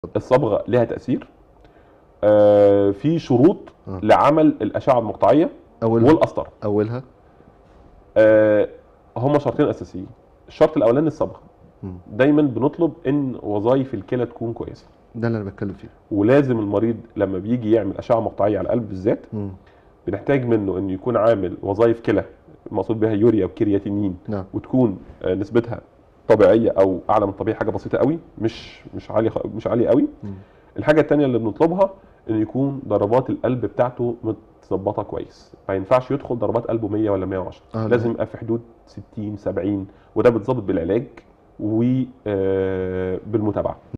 الصبغه لها تاثير. في شروط لعمل الاشعه المقطعيه والقسطره. اولها هما شرطين اساسيين. الشرط الاولاني الصبغه. دايما بنطلب ان وظائف الكلى تكون كويسه. ده اللي انا بتكلم فيه. ولازم المريض لما بيجي يعمل اشعه مقطعيه على القلب بالذات بنحتاج منه انه يكون عامل وظائف كلى المقصود بها يوريا وكرياتينين. نعم. وتكون نسبتها طبيعيه او اعلى من الطبيعي، حاجه بسيطه قوي، مش عاليه قوي. الحاجه الثانيه اللي بنطلبها انه يكون ضربات القلب بتاعته متظبطه كويس. ما ينفعش يدخل ضربات قلبه 100 ولا 110. لازم يبقى في حدود 60 70، وده بيتظبط بالعلاج وبالمتابعه.